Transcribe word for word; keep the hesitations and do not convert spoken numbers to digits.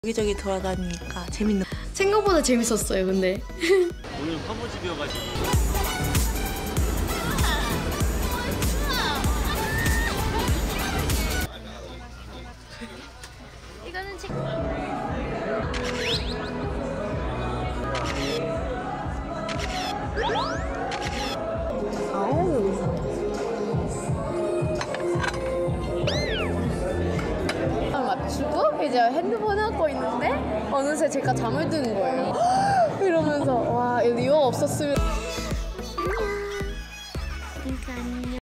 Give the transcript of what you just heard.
여기저기 돌아다니니까 재밌는. 생각보다 재밌었어요. 근데 오늘 화무집이어가지고. 이거는 책. 맞추고 이제 핸드폰 하고 있는데 어느새 제가 잠을 드는 거예요. 이러면서 와, 리오 없었으면.